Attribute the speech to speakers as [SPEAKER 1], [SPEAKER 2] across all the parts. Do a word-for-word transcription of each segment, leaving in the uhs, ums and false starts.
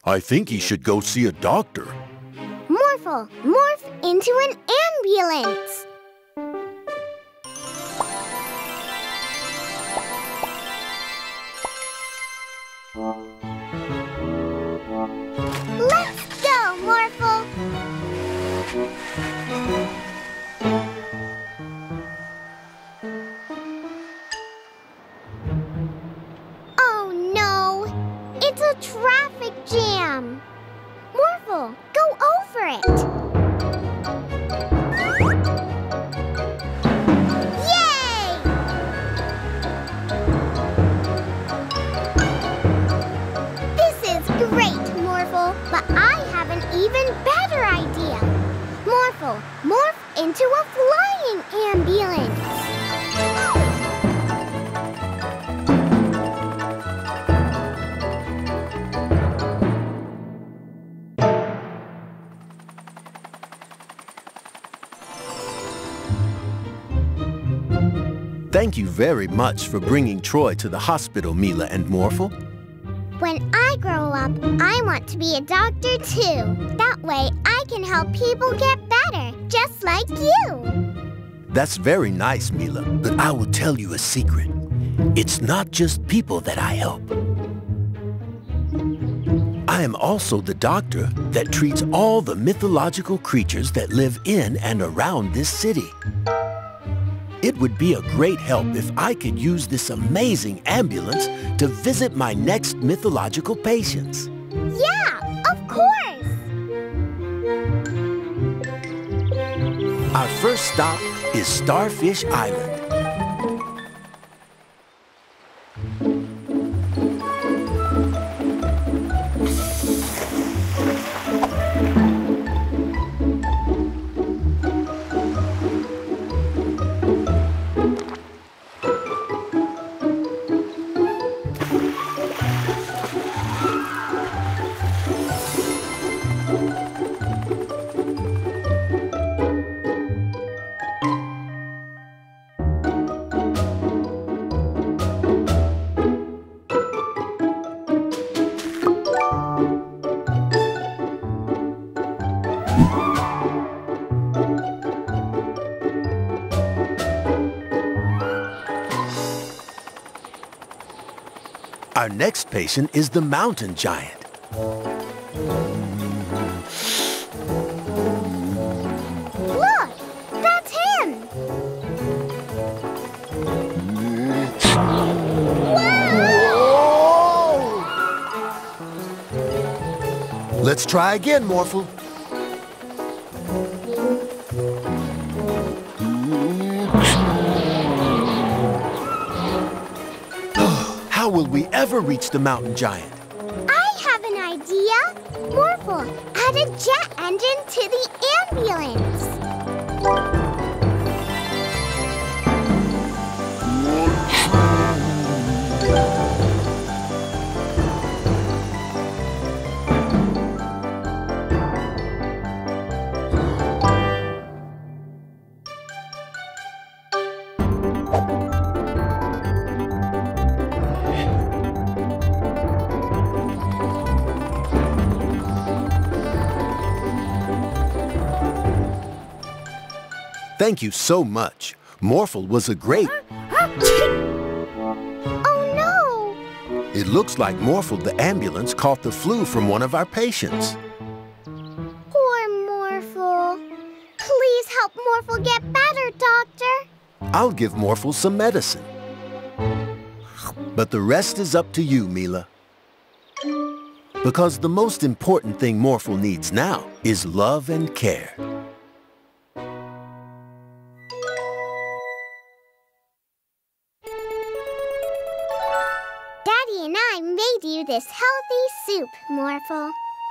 [SPEAKER 1] I think he should go see a doctor.
[SPEAKER 2] Morphle, morph into an ambulance. Let's go, Morphle. Oh no, it's a traffic jam. Morphle, go over it. Yay! This is great, Morphle, but I have an even better idea. Morphle, morph into a flying ambulance.
[SPEAKER 1] Thank you very much for bringing Troy to the hospital, Mila and Morphle.
[SPEAKER 2] When I grow up, I want to be a doctor too. That way I can help people get better, just like you.
[SPEAKER 1] That's very nice, Mila, but I will tell you a secret. It's not just people that I help. I am also the doctor that treats all the mythological creatures that live in and around this city. It would be a great help if I could use this amazing ambulance to visit my next mythological patients.
[SPEAKER 2] Yeah, of course!
[SPEAKER 1] Our first stop is Starfish Island. Our next patient is the mountain giant.
[SPEAKER 2] Look, that's him!
[SPEAKER 1] Whoa! Let's try again, Morphle. How will we ever reach the mountain giant?
[SPEAKER 2] I have an idea. Morphle, add a jet engine to the ambulance.
[SPEAKER 1] Thank you so much. Morphle was a great...
[SPEAKER 2] Oh no!
[SPEAKER 1] It looks like Morphle the ambulance caught the flu from one of our patients.
[SPEAKER 2] Poor Morphle. Please help Morphle get better, Doctor.
[SPEAKER 1] I'll give Morphle some medicine. But the rest is up to you, Mila. Because the most important thing Morphle needs now is love and care.
[SPEAKER 2] Daddy and I made you this healthy soup, Morphle.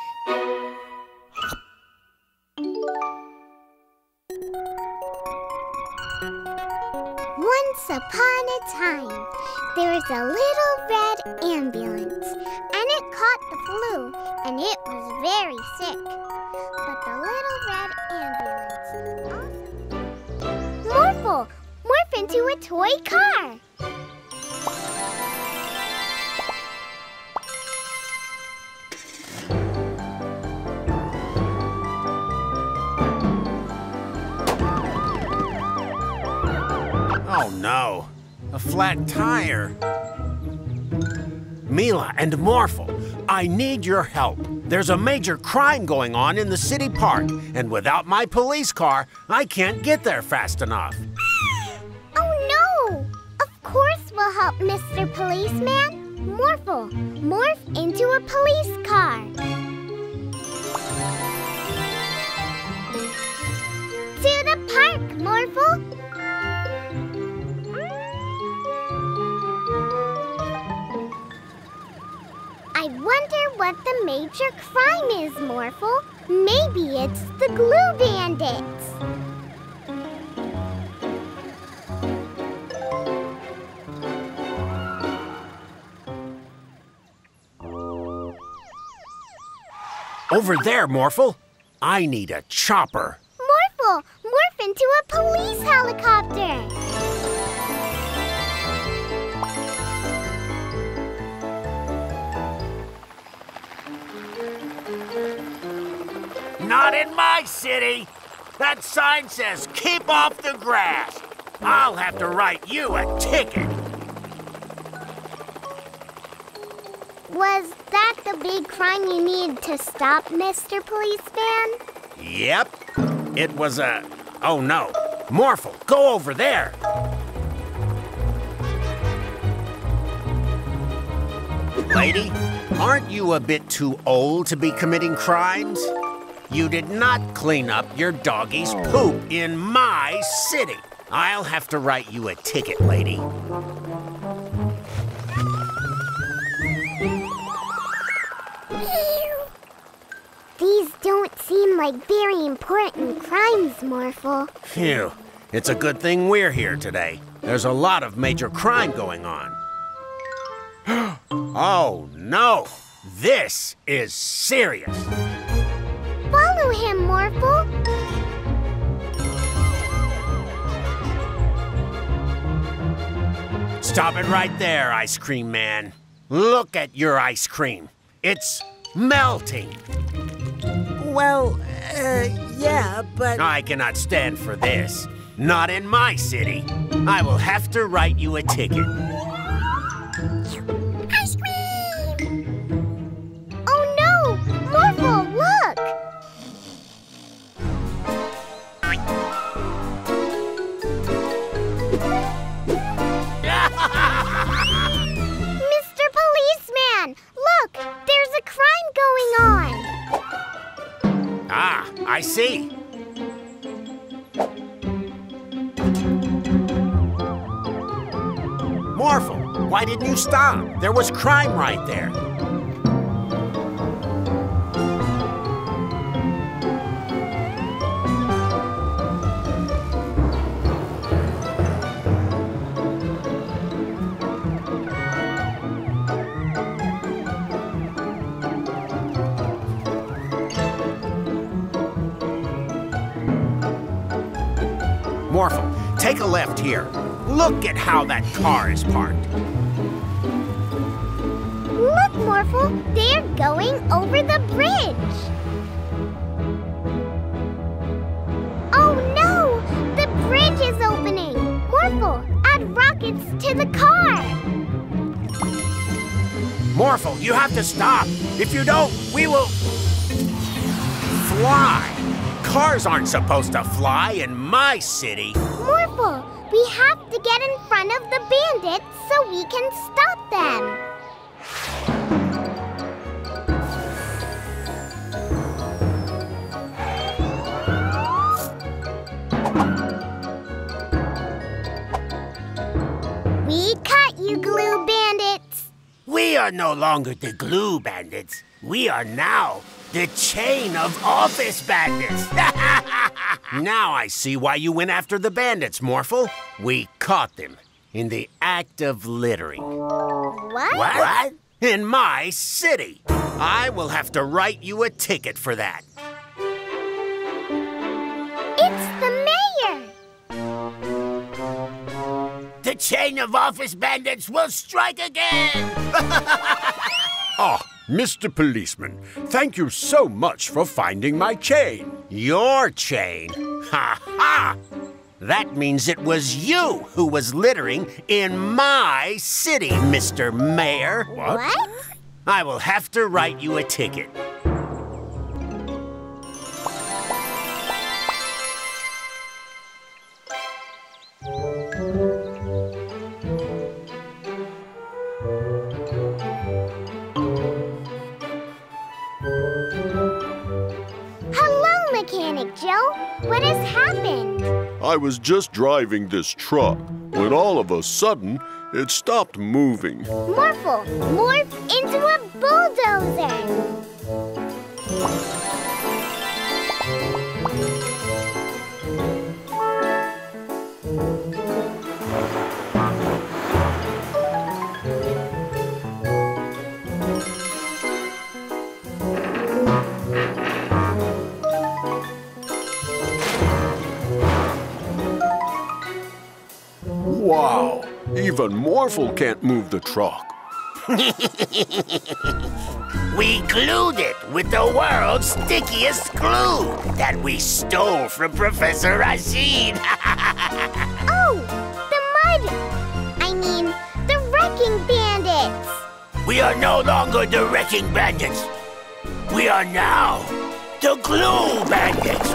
[SPEAKER 2] Once upon a time, there was a little red ambulance, and it caught the flu, and it was very sick. But the little red ambulance also... Morphle! Morph into a toy car!
[SPEAKER 1] Oh, no. A flat tire. Mila and Morphle, I need your help. There's a major crime going on in the city park, and without my police car, I can't get there fast enough.
[SPEAKER 2] Oh, no! Of course we'll help, Mister Policeman. Morphle, morph into a police car. To the park, Morphle. I wonder what the major crime is, Morphle. Maybe it's the glue bandits.
[SPEAKER 1] Over there, Morphle. I need a chopper.
[SPEAKER 2] Morphle, morph into a police helicopter.
[SPEAKER 1] Not in my city. That sign says, keep off the grass. I'll have to write you a ticket.
[SPEAKER 2] Was that the big crime you needed to stop, Mister Policeman?
[SPEAKER 1] Yep. It was a... Oh, no. Morphle, go over there. Lady, aren't you a bit too old to be committing crimes? You did not clean up your doggy's poop in my city. I'll have to write you a ticket, lady.
[SPEAKER 2] These don't seem like very important crimes, Morphle.
[SPEAKER 1] Phew. It's a good thing we're here today. There's a lot of major crime going on. Oh, no. This is serious.
[SPEAKER 2] Follow him, Morphle.
[SPEAKER 1] Stop it right there, Ice Cream Man. Look at your ice cream. It's melting.
[SPEAKER 3] Well, uh, yeah, but...
[SPEAKER 1] I cannot stand for this. Not in my city. I will have to write you a ticket.
[SPEAKER 2] Ice cream! Oh no! Morphle, look! Mister Policeman, look! There's a crime going on!
[SPEAKER 1] Ah, I see. Morphle, why didn't you stop? There was crime right there. Morphle, take a left here. Look at how that car is parked.
[SPEAKER 2] Look, Morphle, they're going over the bridge. Oh no, the bridge is opening. Morphle, add rockets to the car.
[SPEAKER 1] Morphle, you have to stop. If you don't, we will fly. Cars aren't supposed to fly in my city.
[SPEAKER 2] Morphle, we have to get in front of the bandits so we can stop them. We caught you, glue bandits.
[SPEAKER 1] We are no longer the glue bandits. We are now the chain of office bandits. Now I see why you went after the bandits, Morphle. We caught them in the act of littering.
[SPEAKER 2] What?
[SPEAKER 1] What? What? In my city. I will have to write you a ticket for that.
[SPEAKER 2] It's the mayor.
[SPEAKER 1] The chain of office bandits will strike again.
[SPEAKER 4] Ah, Mister Policeman, thank you so much for finding my chain.
[SPEAKER 1] Your chain? Ha ha! That means it was you who was littering in my city, Mister Mayor.
[SPEAKER 2] What? What?
[SPEAKER 1] I will have to write you a ticket.
[SPEAKER 2] Mechanic Joe, what has happened?
[SPEAKER 5] I was just driving this truck when all of a sudden it stopped moving.
[SPEAKER 2] Morphle, morph into a bulldozer!
[SPEAKER 5] Wow, even Morphle can't move the truck.
[SPEAKER 1] We glued it with the world's stickiest glue that we stole from Professor Rashid.
[SPEAKER 2] Oh, the mud! I mean, the wrecking bandits!
[SPEAKER 1] We are no longer the wrecking bandits. We are now the glue bandits.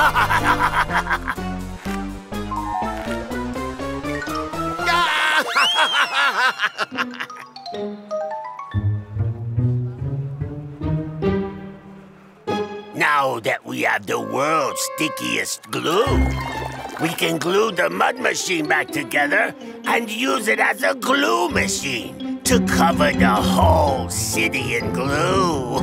[SPEAKER 1] Now that we have the world's stickiest glue, we can glue the mud machine back together and use it as a glue machine to cover the whole city in glue.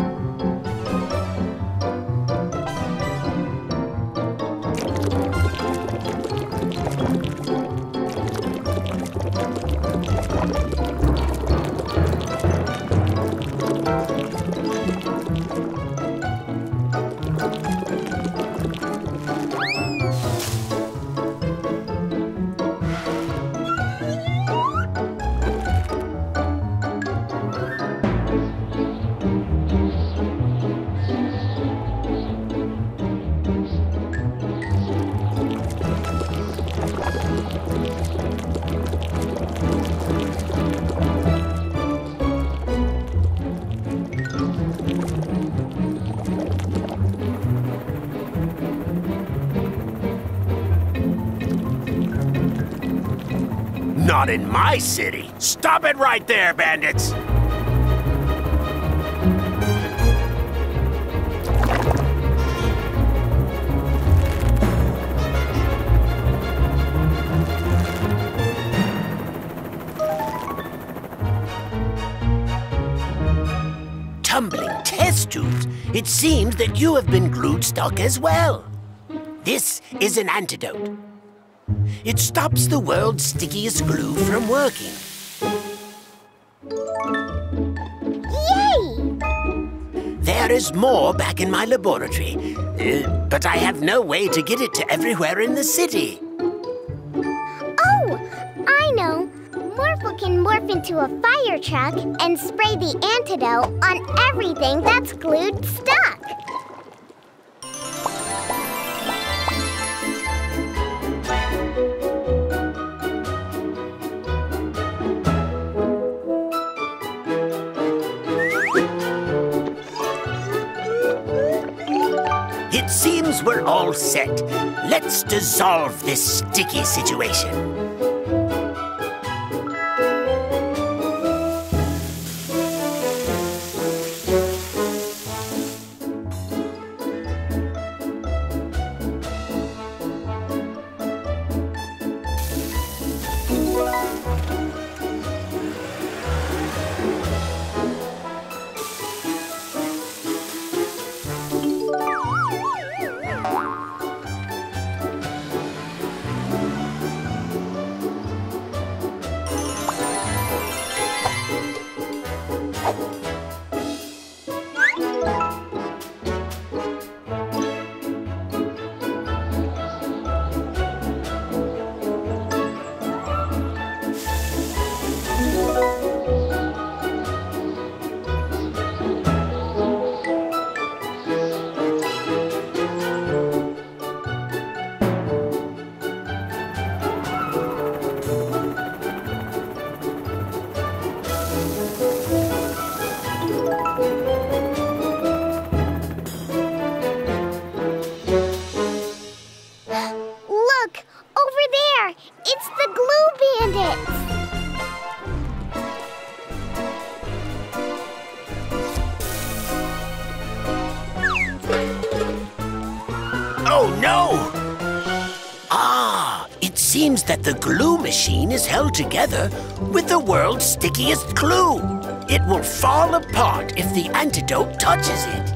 [SPEAKER 1] Not in my city. Stop it right there, bandits! Tumbling test tubes. It seems that you have been glued stuck as well. This is an antidote. It stops the world's stickiest glue from working.
[SPEAKER 2] Yay!
[SPEAKER 1] There is more back in my laboratory, uh, but I have no way to get it to everywhere in the city.
[SPEAKER 2] Oh, I know. Morphle can morph into a fire truck and spray the antidote on everything that's glued stuck.
[SPEAKER 1] It seems we're all set. Let's dissolve this sticky situation.
[SPEAKER 2] Look! Over there! It's the glue bandits!
[SPEAKER 1] Oh, no! Ah, it seems that the glue machine is held together with the world's stickiest glue. It will fall apart if the antidote touches it.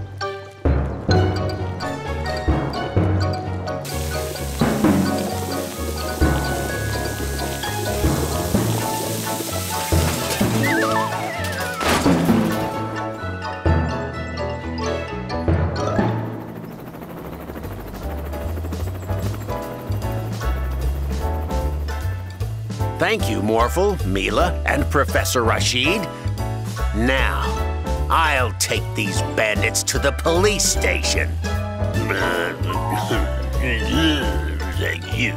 [SPEAKER 1] Thank you, Morphle, Mila, and Professor Rashid. Now, I'll take these bandits to the police station. Thank you.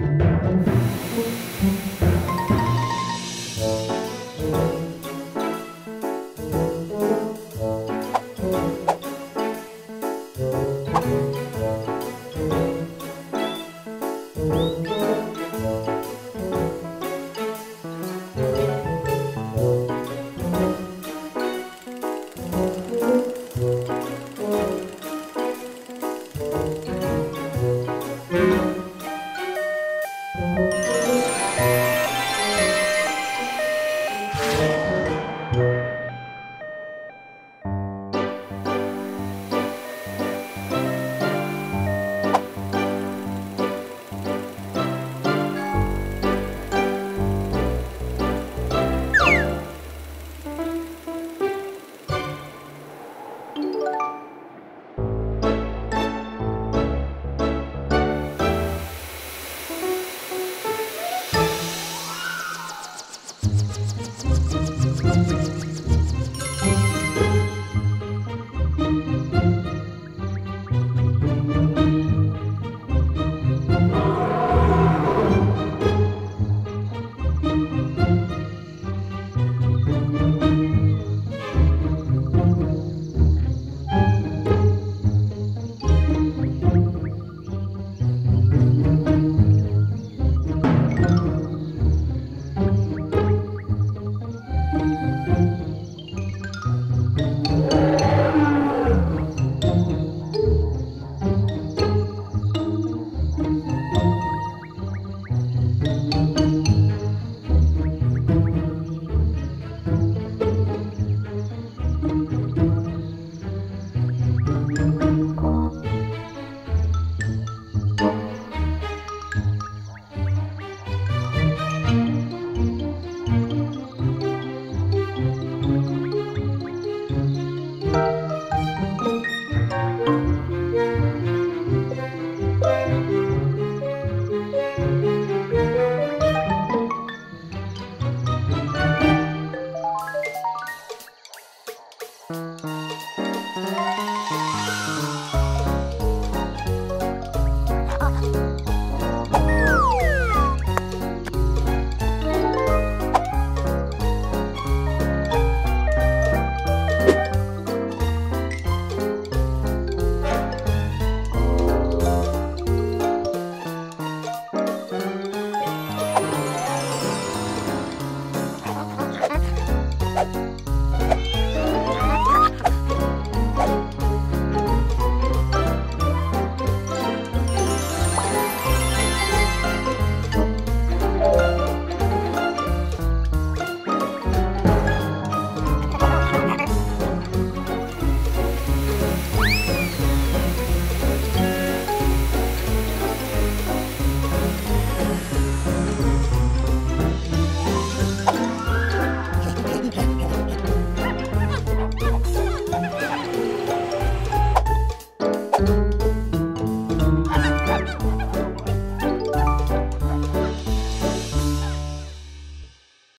[SPEAKER 2] Thank you.